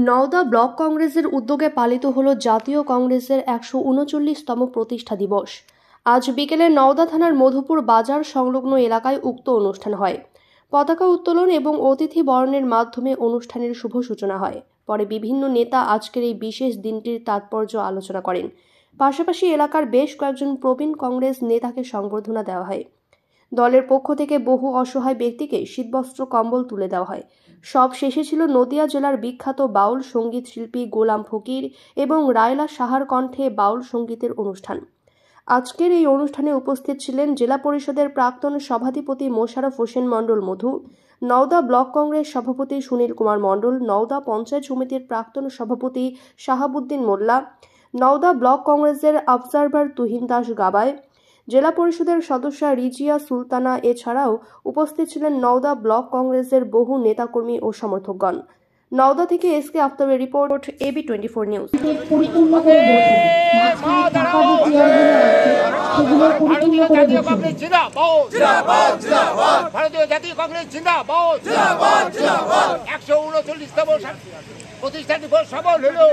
Nowda block কংগ্রেসের উদ্যোগে পালিত হল জাতীয় কংগ্রেসের ১৩৯তম প্রতিষ্ঠা দিবস। আজ বিকেলে নওদা থানার মধুপুর বাজার সংলগ্ন এলাকায় উক্ত অনুষ্ঠান হয়। পতাকা উত্তোলন এবং অতিথি বরণের মাধ্যমে অনুষ্ঠানের শুভ সূচনা হয়। পরে বিভিন্ন নেতা আজকের এই বিশেষ দিনটির তাৎপর্য আলোচনা করেন। পাশাপাশি এলাকার বেশ কয়েকজন প্রবীণ কংগ্রেস নেতাকে সংবর্ধনা দেওয়া হয়। দলের পক্ষ থেকে বহু অসহায় ব্যক্তিকে শীতবস্ত্র কম্বল তুলে দেওয়া হয়। সব শেষে ছিল নদিয়া জেলার বিখ্যাত বাউল সঙ্গীত শিল্পী গোলাম ফকির এবং রায়লা সাহার কণ্ঠে বাউল সঙ্গীতের অনুষ্ঠান। আজকের এই অনুষ্ঠানে উপস্থিত ছিলেন জেলা পরিষদের প্রাক্তন সভাধিপতি মোশাররফ হোসেন মণ্ডল মধু, নওদা ব্লক কংগ্রেস সভাপতি সুনীল কুমার মণ্ডল, নওদা পঞ্চায়েত সমিতির প্রাক্তন সভাপতি শাহাবুদ্দিন মোল্লা, নওদা ব্লক কংগ্রেসের অবজারভার তুহিন দাস গাবায়, জেলা পরিষদের সদস্য রিজিয়া সুলতানা। এছাড়াও উপস্থিত ছিলেন নওদা ব্লক কংগ্রেসের বহু নেতাকর্মী ও সমর্থকগণ। নওদা থেকে এসকে আফতাবের রিপোর্ট, AB24 নিউজ। প্রতিষ্ঠা দিবস সফল হলো।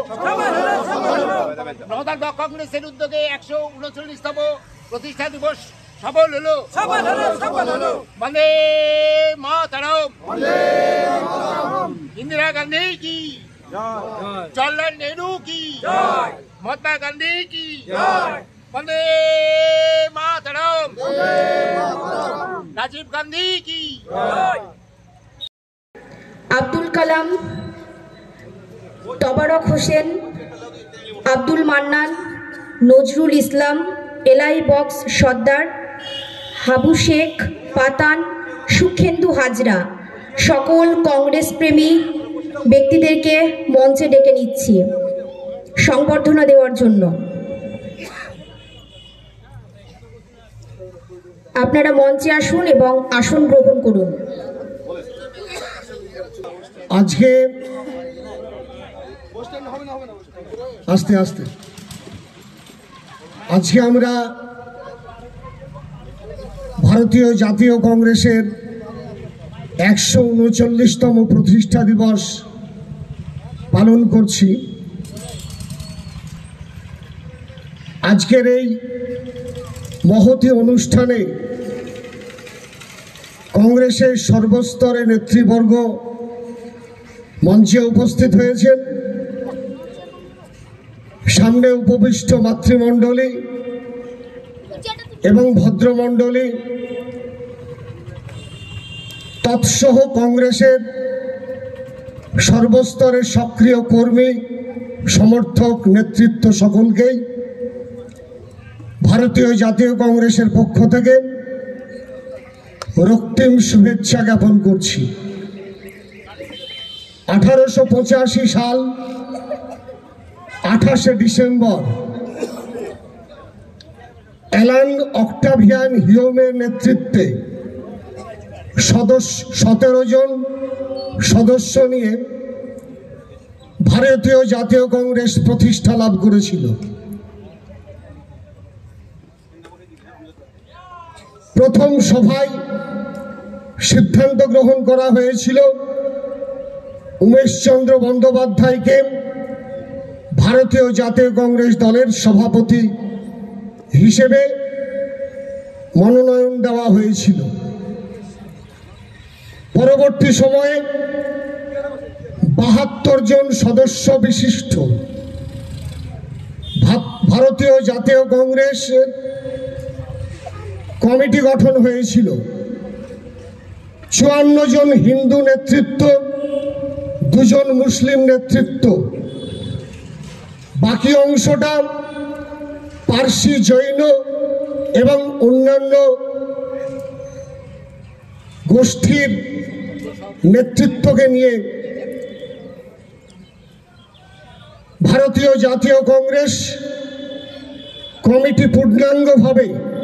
নওদা ব্লক কংগ্রেসের উদ্যোগে ১৩৯তম প্রতিষ্ঠা দিবস সফল হলো। বন্দে মাতরম। ইন্দিরা গান্ধী কি, জওহরলাল নেহরু কি, মহাত্মা গান্ধী কি, বন্দে মাতরম। রাজীব গান্ধী কি। আব্দুল কালাম, তবারক হোসেন, আব্দুল মান্নান, নজরুল ইসলাম, এলাই বক্স সর্দার, হাবু শেখ, পাতান, সুখেন্দু হাজরা সকল কংগ্রেস প্রেমী ব্যক্তিদেরকে মঞ্চে ডেকে নিচ্ছি সংবর্ধনা দেওয়ার জন্য। আপনারা মঞ্চে আসুন এবং আসন গ্রহণ করুন। আজকে আস্তে আস্তে আজকে আমরা ভারতীয় জাতীয় কংগ্রেসের ১৩৯তম প্রতিষ্ঠা দিবস পালন করছি। আজকের এই মহতী অনুষ্ঠানে কংগ্রেসের সর্বস্তরের নেতৃবর্গ মঞ্চে উপস্থিত হয়েছেন। সামনে উপবিষ্ট মাতৃমণ্ডলী এবং ভদ্রমণ্ডলী তৎসহ কংগ্রেসের সর্বস্তরের সক্রিয় কর্মী, সমর্থক, নেতৃত্ব সকলকেই ভারতীয় জাতীয় কংগ্রেসের পক্ষ থেকে রক্তিম শুভেচ্ছা জ্ঞাপন করছি। 1885 সাল 28শে ডিসেম্বর অ্যালান অক্টাভিয়ান হিউমের নেতৃত্বে 17 জন সদস্য নিয়ে ভারতীয় জাতীয় কংগ্রেস প্রতিষ্ঠা লাভ করেছিল। প্রথম সভায় সিদ্ধান্ত গ্রহণ করা হয়েছিল উমেশচন্দ্র বন্দ্যোপাধ্যায়কে ভারতীয় জাতীয় কংগ্রেস দলের সভাপতি হিসেবে মনোনয়ন দেওয়া হয়েছিল। পরবর্তী সময়ে 72 জন সদস্য বিশিষ্ট ভারতীয় জাতীয় কংগ্রেসের কমিটি গঠন হয়েছিল। 54 জন হিন্দু নেতৃত্ব, 2 জন মুসলিম নেতৃত্ব, বাকি অংশটা পার্সি, জৈন এবং অন্যান্য গোষ্ঠীর নেতৃত্বকে নিয়ে ভারতীয় জাতীয় কংগ্রেস কমিটি পূর্ণাঙ্গভাবে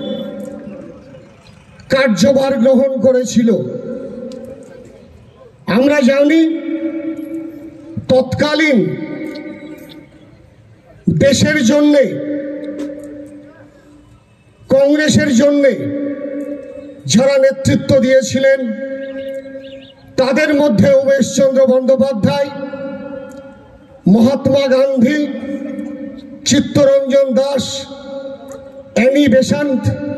কার্যভার গ্রহণ করেছিল। আমরা জানি তৎকালীন দেশের জন্যে, কংগ্রেসের জন্যে যারা নেতৃত্ব দিয়েছিলেন তাদের মধ্যে উমেশচন্দ্র বন্দ্যোপাধ্যায়, মহাত্মা গান্ধী, চিত্তরঞ্জন দাস, অ্যানি বেসান্ত,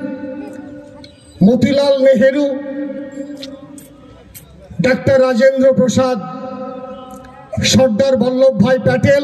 মতিলাল নেহেরু, ডাক্তার রাজেন্দ্র প্রসাদ, সর্দার বল্লভভাই প্যাটেল,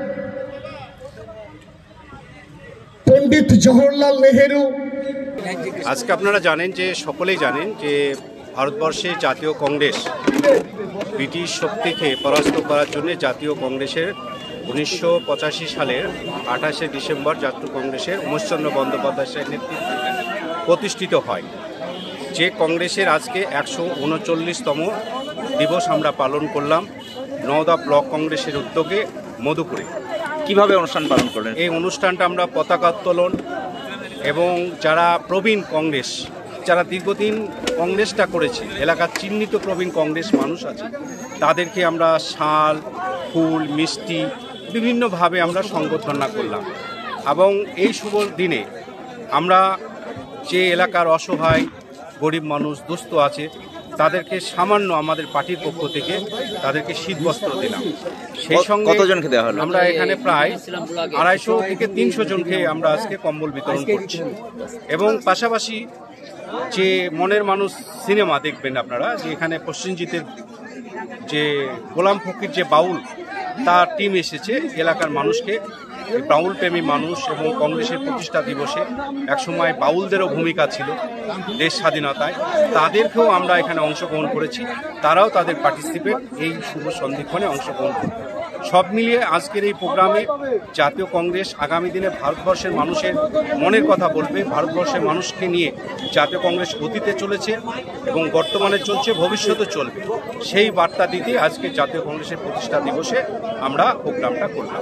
পণ্ডিত জওহরলাল নেহেরু। আজকে আপনারা জানেন যে সকলেই জানেন যে ভারতবর্ষে জাতীয় কংগ্রেস ব্রিটিশ শক্তিকে পরাস্ত করার জন্য জাতীয় কংগ্রেসের 1985 সালের 28শে ডিসেম্বর জাতীয় কংগ্রেসের উমেশচন্দ্র বন্দ্যোপাধ্যায়ের নেতৃত্বে প্রতিষ্ঠিত হয়। যে কংগ্রেসের আজকে 139তম দিবস আমরা পালন করলাম নওদা ব্লক কংগ্রেসের উদ্যোগে মধুপুরে। কিভাবে অনুষ্ঠান পালন করলেন? এই অনুষ্ঠানটা আমরা পতাকা উত্তোলন এবং যারা প্রবীণ কংগ্রেস, যারা দীর্ঘদিন কংগ্রেসটা করেছে, এলাকার চিহ্নিত প্রবীণ কংগ্রেস মানুষ আছে, তাদেরকে আমরা শাল, ফুল, মিষ্টি বিভিন্নভাবে আমরা সংবর্ধনা করলাম। এবং এই শুভ দিনে আমরা যে এলাকার অসহায় গরিব মানুষ দুস্থ আছে তাদেরকে সামান্য আমাদের পার্টির পক্ষ থেকে তাদেরকে শীতবস্ত্র দিলাম। সেই সঙ্গে কতজনকে দেওয়া হলো? আমরা এখানে প্রায় 250 থেকে 300 জনকে আমরা আজকে কম্বল বিতরণ করছি। এবং পাশাপাশি যে মনের মানুষ সিনেমা দেখবেন আপনারা, যে এখানে পশ্চিমজিতের যে গোলাম ফকির যে বাউল, তার টিম এসেছে এলাকার মানুষকে, বাউল প্রেমী মানুষ এবং কংগ্রেসের প্রতিষ্ঠা দিবসে একসময় বাউলদেরও ভূমিকা ছিল দেশ স্বাধীনতায়, তাদেরকেও আমরা এখানে অংশগ্রহণ করেছি। তারাও তাদের পার্টিসিপেট এই শুভ সন্ধিক্ষণে অংশগ্রহণ করবে। সব মিলিয়ে আজকের এই প্রোগ্রামে জাতীয় কংগ্রেস আগামী দিনে ভারতবর্ষের মানুষের মনের কথা বলবে, ভারতবর্ষের মানুষকে নিয়ে জাতীয় কংগ্রেস অতীতে চলেছে এবং বর্তমানে চলছে, ভবিষ্যতে চলবে, সেই বার্তা দিতে আজকে জাতীয় কংগ্রেসের প্রতিষ্ঠা দিবসে আমরা প্রোগ্রামটা করলাম।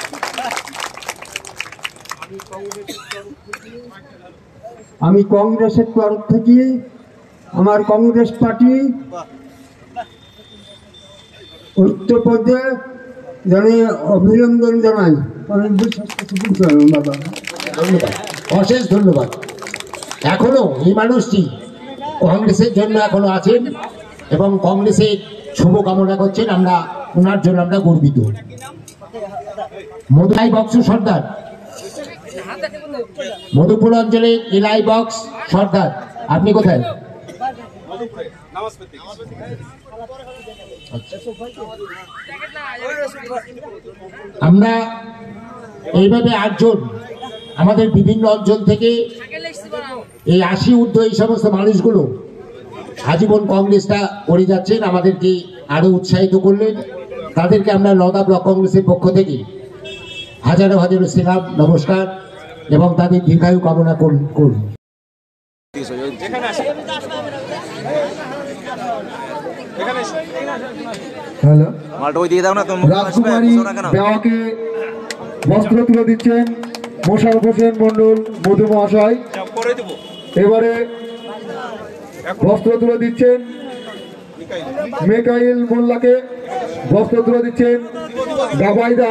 আমি কংগ্রেসের তরফ থেকে আমার কংগ্রেস পার্টি ঐক্যপদে জানিয়ে অভিনন্দন জানাই। ধন্যবাদ, অশেষ ধন্যবাদ। এখনো এই মানুষটি কংগ্রেসের জন্য এখনো আছেন এবং কংগ্রেসের শুভকামনা করছেন। আমরা ওনার জন্য আমরা গর্বিত। মধুপুর বক্স সর্দার, মধুপুর অঞ্চলের এলাই বক্স সর্দার, আপনি কোথায়? আমরা এইভাবে 8 জন আমাদের বিভিন্ন অঞ্চল থেকে এই 80 ঊর্ধ্ব এই সমস্ত মানুষগুলো আজীবন কংগ্রেসটা করে যাচ্ছেন, আমাদেরকে আরো উৎসাহিত করলেন। তাদেরকে আমরা নওদা ব্লক কংগ্রেসের পক্ষ থেকে হাজারো হাজারো সেলাম, নমস্কার এবং তাদের দীর্ঘায়ু কামনা করুন। হ্যালো, রাজকুমারী দেওয়াকে বস্ত্র তুলে দিচ্ছেন মোশাররফ হোসেন মন্ডল মধু মহাশয়। এবারে বস্ত্র তুলে দিচ্ছেন মেকাইল মোল্লাকে, বস্ত্র তুলে দিচ্ছেন গাবাইদা।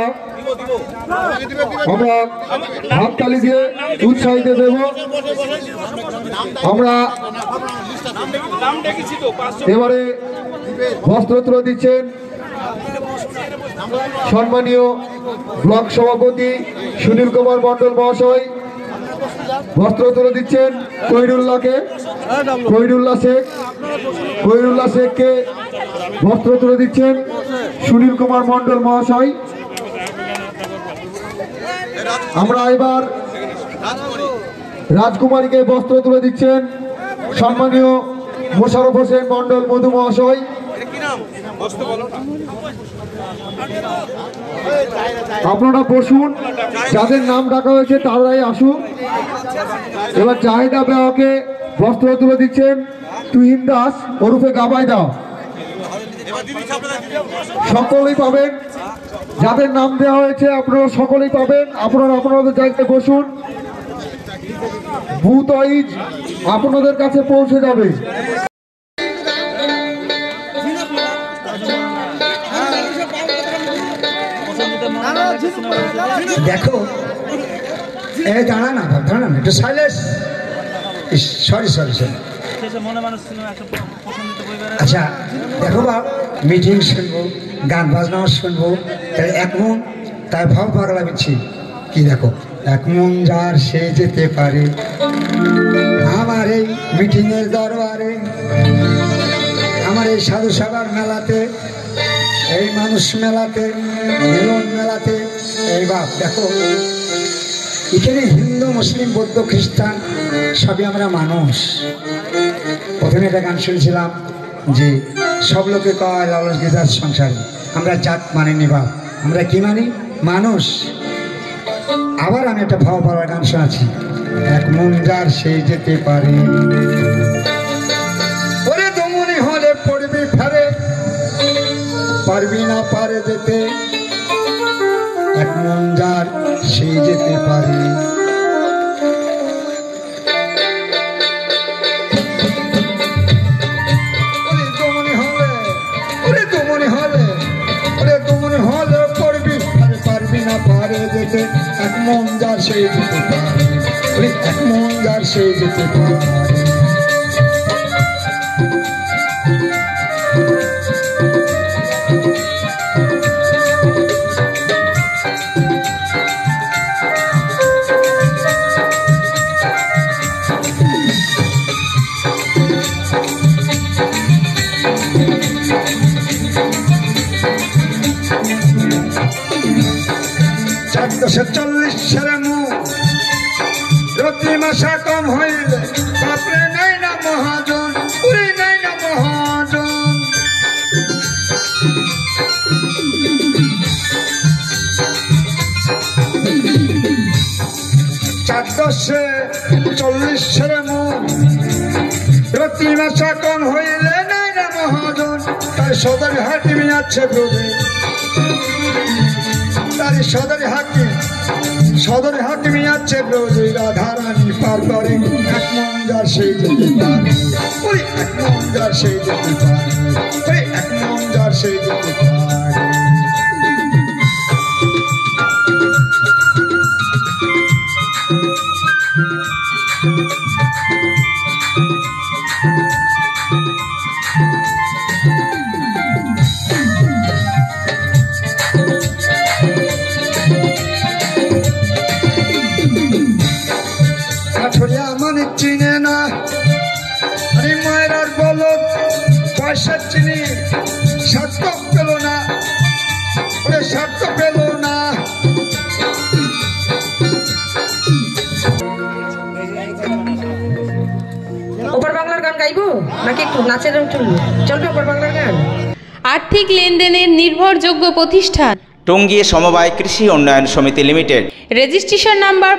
আমরা হাততালি দিয়ে উৎসাহিত দেব। আমরা এবারে বস্ত্র তুলে দিচ্ছেন সম্মানীয় ব্লক সভাপতি সুনীল কুমার মন্ডল মহাশয়। বস্ত্র তুলে দিচ্ছেন কহিরুল্লাহকে, কহিরুল্লাহ শেখকে বস্ত্র তুলে দিচ্ছেন সুনীল কুমার মন্ডল মহাশয়। আমরা এবার রাজকুমারীকে বস্ত্র তুলে দিচ্ছেন সম্মানীয় মোশাররফ হোসেন মন্ডল মধু মহাশয়। আপনারা বসুন, যাদের নাম ডাকা হয়েছে তারাই আসুন। এবার জাহিদা বেওয়াকে বস্ত্র তুলে দিচ্ছেন তুহিন দাস ওরফে গাবাইদা। সকলেই পাবেন, যাদের নাম দেওয়া হয়েছে আপনারা সকলেই পাবেন। আপনারা আপনাদের জায়গায় বসুন, বুথ ওয়াইজ আপনাদের কাছে পৌঁছে যাবে। দেখো, দাঁড়া না একটু সাইলেন্স। সরি, আচ্ছা দেখো বাপ, মিটিং শুনবো, গান বাজনাও শুনবো, তাহলে এক মন তাই ভাব পাগলা বিচ্ছি কি দেখো, এক মন যার সে যেতে পারে আমার এই মিটিংয়ের দরবারে, আমার এই সাধু সভার মেলাতে, এই মানুষ মেলাতে, মিলন মেলাতে। এই বাপ দেখো, এখানে হিন্দু মুসলিম বৌদ্ধ খ্রিস্টান সবই আমরা মানুষ। প্রথমে একটা গান শুনছিলাম যে সব লোকে কয় লালস গীতার সংসারে, আমরা জাত মানিনি বাপ, আমরা কি মানি? মানুষ। আবার আমি একটা ভাব পাওয়ার গান শোনাচ্ছি, এক মন যার সেই যেতে পারে, ওরে দমনি হলে পড়বি ফেরে, পারবি না পারে যেতে, এক মন যার সেই যেতে পারে। যেতে এক মন যার সেই যেতে পারে, এক মন যার সেই যেতে পারে। চারশো 40 মুখ রতি মাসা কম হইলে বাপরে নাই না মহাজন, পুরি নাই না মহাজন। 440 মুখ রতি মাসা কম হইলে নাই না মহাজন, তাই সদর হাকিমি আছে ব্রজে, তারি সদরে হাকিমি আছে ব্রজে, রাধারানী পার করে এক মন যার সেই যেতে পারে, এক মন যার সেই যেতে পারে, এক মন যার সেই যেতে পারে। কাঠুরিয়া মানে চিনে না, আরে মায়ের আর বলো পয়সা চিনি, সার্থক পেল না, ওরে সার্থক পেল না। ওপার বাংলার গান গাইবো নাকি একটু নাচের চলবে? ওপার বাংলার গান। আর্থিক লেনদেনের নির্ভরযোগ্য প্রতিষ্ঠান টঙ্গী সমবায় কৃষি উন্নয়ন সমিতি limited, registration number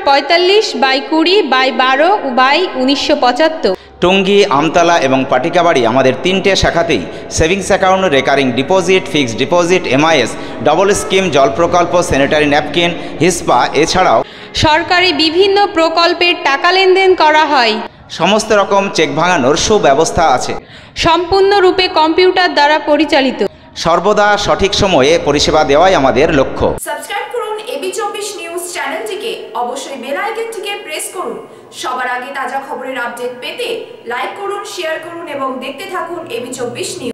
45/20/22/1975। Tongi, Amtala এবং পাটিকাবাড়ি আমাদের 3টে শাখাতেই savings account, recurring deposit, fixed deposit, MIS, double scheme, জল প্রকল্প, স্যানিটারি ন্যাপকিন, হিসপা, এছাড়াও সরকারি বিভিন্ন প্রকল্পের টাকা লেনদেন করা হয়। সমস্ত রকম চেক ভাঙানোর সুব্যবস্থা আছে। সম্পূর্ণরূপে কম্পিউটার দ্বারা পরিচালিত। সর্বদা সঠিক সময়ে পরিষেবা দেওয়াই আমাদের লক্ষ্য। সাবস্ক্রাইব করুন AB24 নিউজ চ্যানেলটিকে, অবশ্যই বেল আইকনটিকে প্রেস করুন। সবার আগে তাজা খবরের আপডেট পেতে লাইক করুন, শেয়ার করুন এবং দেখতে থাকুন AB24 নিউজ।